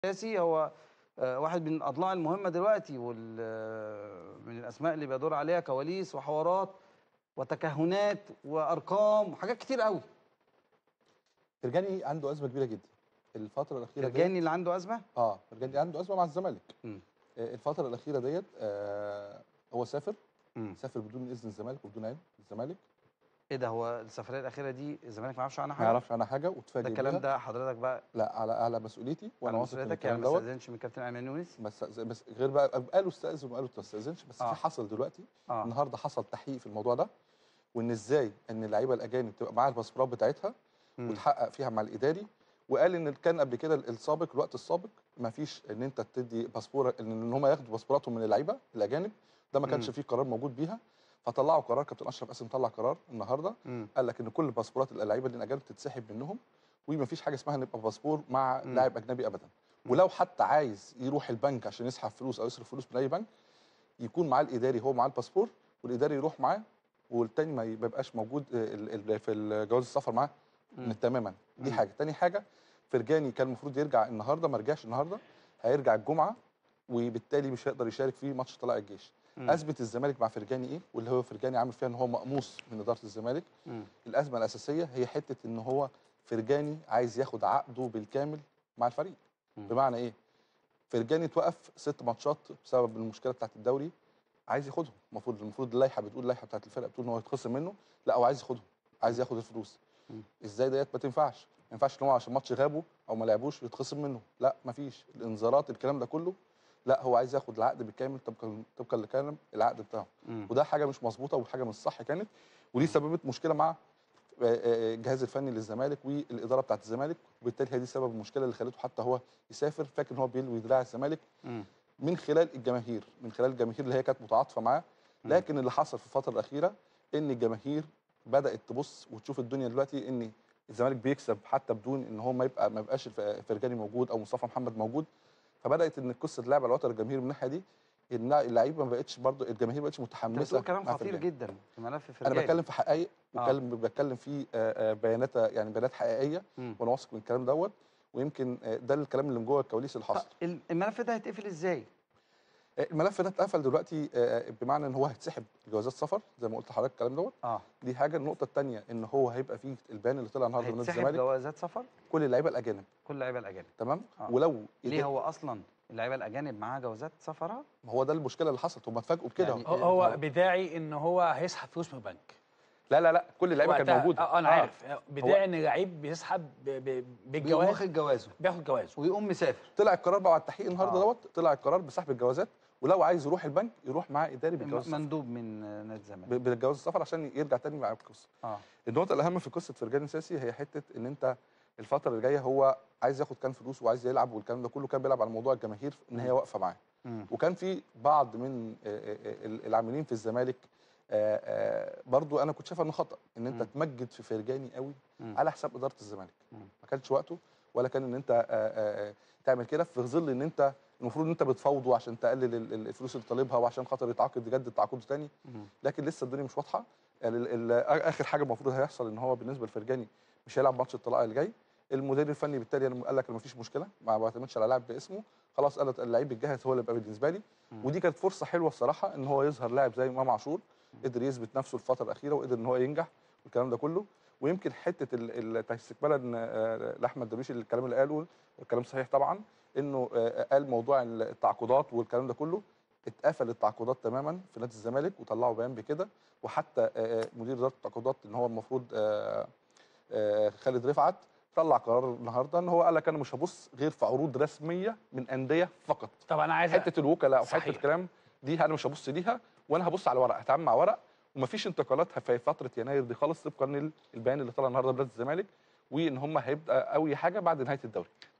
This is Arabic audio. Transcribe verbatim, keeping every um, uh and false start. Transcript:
سياسي هو آه، واحد من الاضلاع المهمه دلوقتي ومن الاسماء اللي بيدور عليها كواليس وحوارات وتكهنات وارقام وحاجات كتير قوي. فرجاني عنده ازمه كبيره جدا الفتره الاخيره ديت. فرجاني اللي عنده ازمه؟ اه فرجاني عنده ازمه مع الزمالك. مم. آه الفتره الاخيره ديت آه هو سافر مم. سافر بدون اذن الزمالك وبدون علم الزمالك. ايه ده؟ هو السفريه الاخيره دي الزمالك ما يعرفش عنها ما حاجه؟ يعرفش عنها حاجه ده واتفاجئ الكلام بيها. ده حضرتك بقى لا على على مسؤوليتي وانا على واثق من مسؤوليتك، يعني الكلام ما دوت. استاذنش من كابتن ايمن يونس؟ بس بس غير بقى قالوا استاذن وقالوا ما تستاذنش، بس آه. في حصل دلوقتي آه. النهارده حصل تحقيق في الموضوع ده، وان ازاي ان اللعيبه الاجانب تبقى معاها الباسبورات بتاعتها مم. وتحقق فيها مع الاداري. وقال ان كان قبل كده السابق الوقت السابق ما فيش ان انت تدي باسبور ان هم ياخدوا باسبوراتهم من اللعيبه الاجانب، ده ما كانش مم. فيه قرار موجود بيها. فطلعوا قرار، كابتن اشرف قاسم طلع قرار النهارده مم. قال لك ان كل باسبورات اللعيبه الاجانب تتسحب منهم، وما فيش حاجه اسمها نبقى باسبور مع مم. لاعب اجنبي ابدا. مم. ولو حتى عايز يروح البنك عشان يسحب فلوس او يصرف فلوس من اي بنك، يكون معاه الاداري، هو معاه الباسبور والاداري يروح معاه، والتاني ما يبقاش موجود ال- ال- في جواز السفر معاه تماما. دي مم. حاجه. تاني حاجه، فرجاني كان المفروض يرجع النهارده، ما رجعش النهارده، هيرجع الجمعه، وبالتالي مش هيقدر يشارك في ماتش طلائع الجيش. مم. ازمه الزمالك مع فرجاني ايه؟ واللي هو فرجاني عامل فيها ان هو مقموص من اداره الزمالك. مم. الازمه الاساسيه هي حته ان هو فرجاني عايز ياخد عقده بالكامل مع الفريق. مم. بمعنى ايه؟ فرجاني توقف ست ماتشات بسبب المشكله بتاعت الدوري، عايز ياخدهم. المفروض المفروض اللائحه بتقول، اللائحه بتاعت الفرقه بتقول ان هو يتخصم منه، لا هو عايز ياخدهم، عايز ياخد الفلوس. مم. ازاي ديت؟ ما تنفعش. ما ينفعش ان هو عشان ماتش غابه او ما لعبوش يتخصم منه، لا ما فيش الانذارات الكلام ده كله، لا هو عايز ياخد العقد بالكامل طبقا طبقا لكلام العقد بتاعه. مم. وده حاجه مش مظبوطه وحاجه مش صح كانت، ودي سببت مشكله مع الجهاز الفني للزمالك والاداره بتاعت الزمالك، وبالتالي هي دي سبب المشكله اللي خلته حتى هو يسافر فاكر ان هو بيلوي دراع الزمالك مم. من خلال الجماهير، من خلال الجماهير اللي هي كانت متعاطفه معاه. لكن اللي حصل في الفتره الاخيره ان الجماهير بدات تبص وتشوف الدنيا دلوقتي ان الزمالك بيكسب حتى بدون ان هو ما يبقى ما يبقاش فرجاني موجود او مصطفى محمد موجود. فبدات ان قصه لعب على وتر الجماهير من الناحيه دي، ان اللعيبه ما بقتش برضه، الجماهير ما بقتش انت متحمسه. بتقول كلام مع خطير فرجاني. جدا في ملف انا فرجاني. بتكلم في حقائق، آه. بتكلم بتكلم في آه، آه، بيانات، يعني بيانات حقيقيه، مم. وانا واثق من الكلام دوت. ويمكن آه، ده الكلام اللي من جوه الكواليس اللي حصل. طب الملف ده هيتقفل ازاي؟ الملف ده اتقفل دلوقتي آه، بمعنى ان هو هيتسحب جوازات سفر زي ما قلت لحضرتك الكلام دوت. اه دي حاجه. النقطه الثانيه ان هو هيبقى فيه البيان اللي طلع النهارده من نادي هيتسحب الزمالك، جوازات سفر؟ كل اللعيبه الاجانب. كل اللعيبه الاجانب. تمام. آه. ولو ليه هو اصلا اللعيبه الاجانب معاها جوازات سفرها؟ ما هو ده المشكله اللي حصلت، هم اتفاجئوا بكده. يعني هو هو- هو بداعي ان هو هيسحب فلوس من البنك. لا لا لا، كل اللعيبه كانت وقتها- موجوده. اه انا آه. عارف. بداعي ان لعيب بيسحب ب- ب- بيقوم بالجواز، واخد جوازه بياخد جوازه. ويقوم مسافر. طلع القرار بقى على التحقيق النهارده آه. دوت، طلع القرار بسحب الجوازات، ولو عايز يروح البنك يروح معاه اداري بالجواز السفر. مندوب من نادي الزمالك ب- بالجواز السفر عشان يرجع تاني مع القصه. اه النقطه الاهم في قصه فرجاني ساسي هي حته ان انت الفتره اللي جايه هو عايز ياخد كان فلوس وعايز يلعب، والكلام ده كله كان بيلعب على موضوع الجماهير ان هي واقفه معاه. مم. وكان في بعض من آه، آه، العاملين في الزمالك آه، آه، برضو انا كنت شايف انه خطا ان انت مم. تمجد في فرجاني قوي مم. على حساب اداره الزمالك. مم. ما كانش وقته، ولا كان ان انت آه، آه، آه، تعمل كده في ظل ان انت المفروض ان انت بتفاوضه عشان تقلل ال- ال- الفلوس اللي طالبها وعشان خاطر يتعاقد يجدد تعاقده تاني. مم. لكن لسه الدنيا مش واضحه. ال- ال- اخر حاجه المفروض هيحصل ان هو بالنسبه لفرجاني مش هيلعب ماتش الطلائع اللي جاي. المدير الفني بالتالي أنا قال لك ما فيش مشكله، ما بعتمدش على لاعب باسمه، خلاص قال اللعيب الجاهز هو اللي يبقى بالنسبه لي. مم. ودي كانت فرصه حلوه الصراحه ان هو يظهر لاعب زي امام عاشور، قدر يثبت نفسه الفتره الاخيره وقدر ان هو ينجح والكلام ده كله. ويمكن حته ال- ال- استكمالا آه، لاحمد درويش الكلام اللي قاله، الكلام صحيح طبعا، انه آه، قال موضوع التعاقدات والكلام ده كله، اتقفل التعاقدات تماما في نادي الزمالك وطلعوا بيان بكده. وحتى آه، مدير اداره التعاقدات ان هو المفروض آه، آه، خالد رفعت طلع قرار النهارده ان هو قال لك انا مش هبص غير في عروض رسميه من انديه فقط. طب انا عايز حته الوكلاء وحته صحيح. الكلام دي انا مش هبص ليها، وانا هبص على ورق، هتعامل مع ورق. ومفيش انتقالات في فتره يناير دي خالص طبقا للبيان اللي طلع النهارده بنادي الزمالك، وان هم هيبدا اول حاجه بعد نهايه الدوري.